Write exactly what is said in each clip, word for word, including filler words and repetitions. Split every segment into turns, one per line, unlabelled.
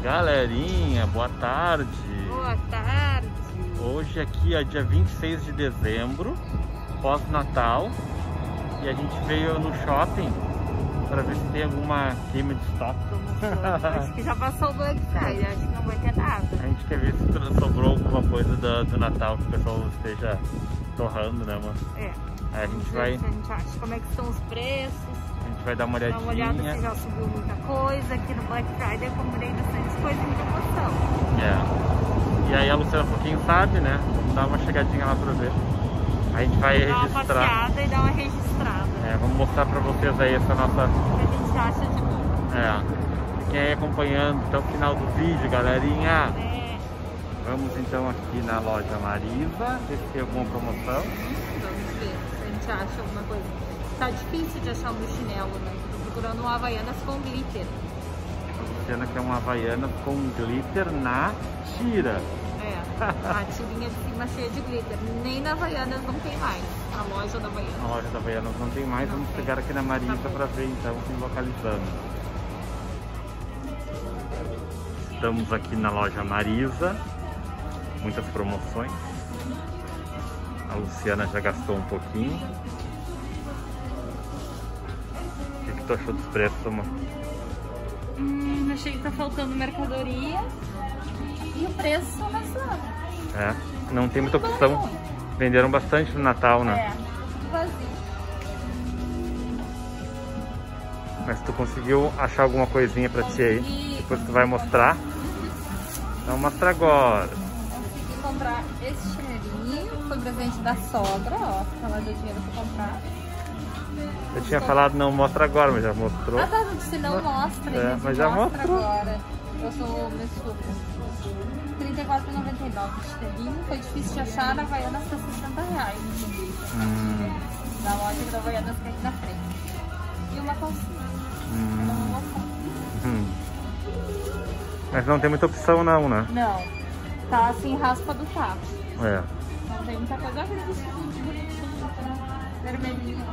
Galerinha, boa tarde.
Boa tarde.
Hoje aqui é dia vinte e seis de dezembro, pós-Natal, e a gente veio no shopping para ver se tem alguma queima de estoque.
Acho que já passou o Black Friday, acho que não vai ter nada.
A gente quer ver se sobrou alguma coisa do, do Natal que o pessoal esteja torrando, né, mano?
É.
Aí a gente vai...
A gente acha como é que estão os preços.
A gente vai dar uma olhadinha.
Dar uma olhada se já subiu muita coisa. Aqui no Black Friday eu comprei bastante coisa em promoção.
É. E aí a Luciana Foquinho sabe, né? Vamos dar uma chegadinha lá pra ver. A gente vai
dar
registrar.
Dar uma passeada e dar uma registrada.
É, vamos mostrar pra vocês aí essa nossa...
O que a gente acha de bom.
É. Quem aí acompanhando até o final do vídeo, galerinha.
É.
Vamos então aqui na loja Marisa, ver se tem alguma promoção.
Vamos ver se a gente acha alguma coisa. Tá difícil de achar o meu chinelo, né? Tô procurando um Havaianas com glitter.
A Luciana quer um Havaianas com glitter na tira.
É, a tirinha de cima cheia de glitter. Nem na Havaianas não tem mais. A loja da Havaianas.
A loja da Havaianas não tem mais.
Não
Vamos
tem.
pegar aqui na Marisa tá para ver então, se localizando. Estamos aqui na loja Marisa. Muitas promoções. A Luciana já gastou um pouquinho. O que, que tu achou dos preços, amor?
Hum, achei que tá faltando mercadoria. E o preço razoável.
É, não tem muita opção. Venderam bastante no Natal, né?
É, vazio.
Mas tu conseguiu achar alguma coisinha pra ti aí? Depois tu vai mostrar. Então mostra agora.
Consegui comprar esse chinelinho, foi presente da sogra, ó. Ela deu dinheiro pra comprar.
Eu tinha falado não mostra agora, mas já mostrou.
Ah, tá, se não mostra,
É, mas já
mostra
mostrou.
agora. Eu sou Messuca. trinta e quatro reais e noventa e nove centavos. Chinelinho, foi difícil de achar, na Havaianas tá sessenta reais.
Hum.
Na loja da Havaianas que é aqui na frente. E uma calcinha.
Hum.
Não vou mostrar.
Hum. Mas não tem muita opção não, né?
Não, tá assim, raspa do taco.
É.
Não tem muita coisa. Olha esse vermelhinho.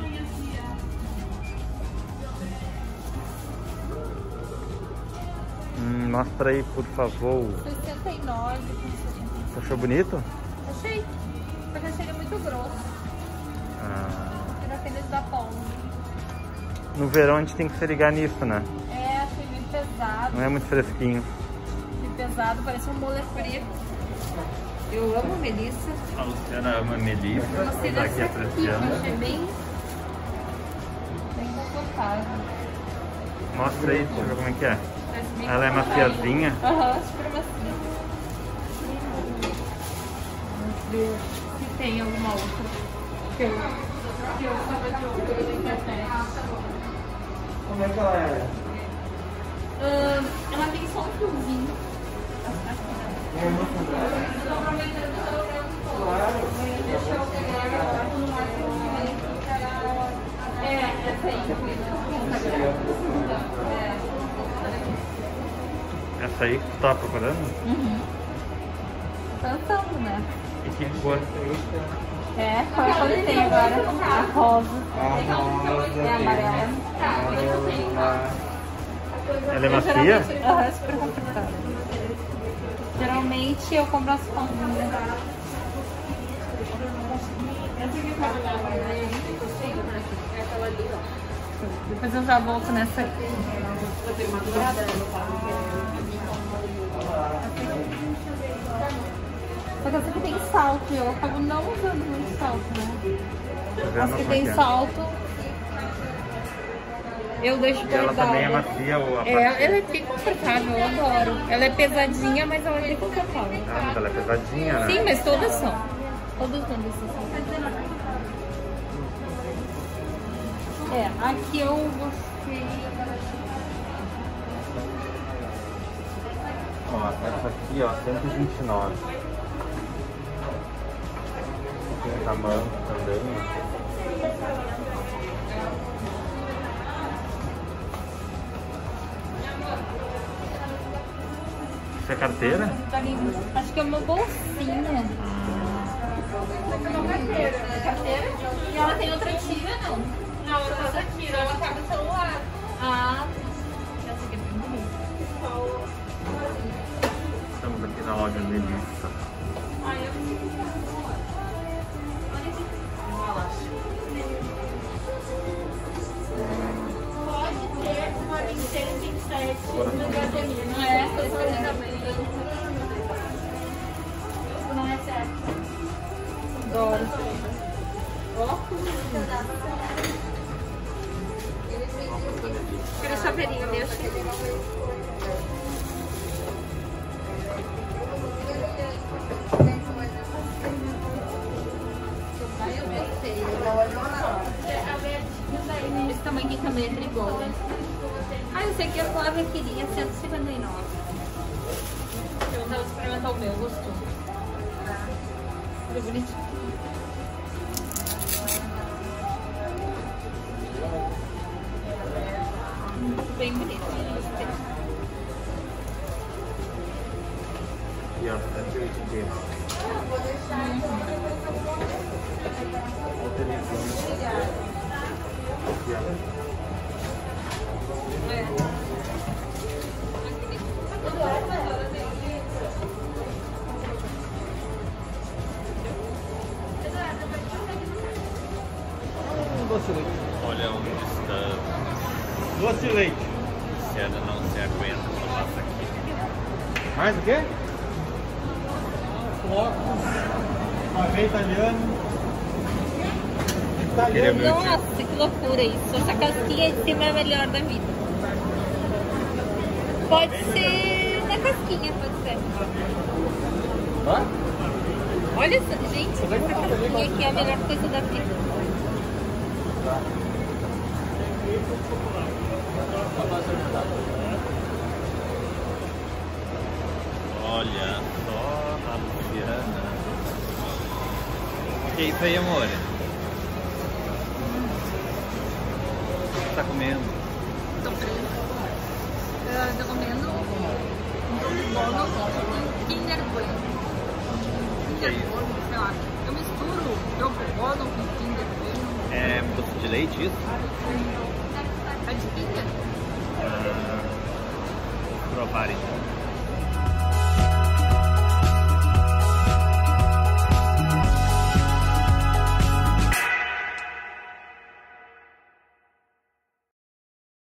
Hum, mostra aí, por favor.
sessenta e nove
Você achou bonito?
Achei. Porque achei ele muito grosso.
Ah.
Era aqueles da Pong.
No verão a gente tem que se ligar nisso, né?
É, achei meio pesado.
Não é muito fresquinho.
Meio pesado, parece um mole frio. Eu amo Melissa.
A Luciana ama a Melissa.
Gostei
Tá
dessa
aqui
aqui,
apreciando.
achei bem, bem confortável.
Mostra aí, deixa eu ver como é que é.
Parece bem
Ela é
confortável.
maciazinha.
Aham, super macia. Vamos ver se tem alguma outra que eu, que eu só de outra na internet.
Como é que ela é?
Ah, ela tem só um fiozinho.
É muito bom.
Eu tô aproveitando que ela tem um pouco. Deixa eu pegar agora. É, essa aí. É.
Essa aí que tu tá procurando?
Uhum. Pensando, né?
E que cor?
É, qual é a cor que tem agora? A rosa.
A rosa,
É a amarela.
Ela é macia?
Geralmente, aham, é super confortável. Geralmente eu compro as pontas. Depois eu já volto nessa aqui. Só que essa aqui tem salto e eu acabo não usando muito salto, né? As que tem salto, eu deixo
E ela
guardada.
também é macia ou a
É,
parte?
ela é bem confortável, eu adoro. Ela é pesadinha, mas ela é bem confortável.
Ah, mas ela é pesadinha, né?
Sim, mas todas são. Todas são dessas são. É, aqui eu gostei.
Ó, essa aqui, ó, cento e vinte e nove. Tem o tamanho também. Isso é carteira?
Acho que é uma bolsinha. Uma carteira. Carteira? E ela tem outra tira, não? Não, essa tira, ela cabe no celular. Ah, essa aqui é bem bonita.
Olha, delícia.
Ai, eu pode ter uma vinte e seis, vinte e sete no gasolina. Não é? Não é certo.
Adoro. Ó. Aquele chaveirinho meio cheio.
Esse tamanho aqui também é trigol.
Ah, eu sei que a Flávia queria cento e cinquenta e nove.
Eu vou experimentar o meu, gostou.
Ficou bonitinho. Bem bonito, gostei.
E ó, cento e oitenta e nove.
Doce de leite.
Olha onde está.
Doce de leite.
Se ela não se aguenta, ela passa aqui.
Mais o quê? Flocos. Pavê italiano. Italiano.
Nossa, que loucura isso. Essa casquinha de cima é a melhor da vida. Pode ser na casquinha, pode ser.
Tá?
Olha essa, gente, essa casquinha aqui é a melhor coisa da vida.
Olha só a Luciana. O que é isso aí, amor? O que você tá comendo?
Tô presa. Eu tô comendo um bolo com Kinder Bueno. Kinder Bueno, sei lá. Eu misturo Yoko Ono com Kinder Bueno.
É doce de leite isso?
É de Kinder.
Ah, vou provar então.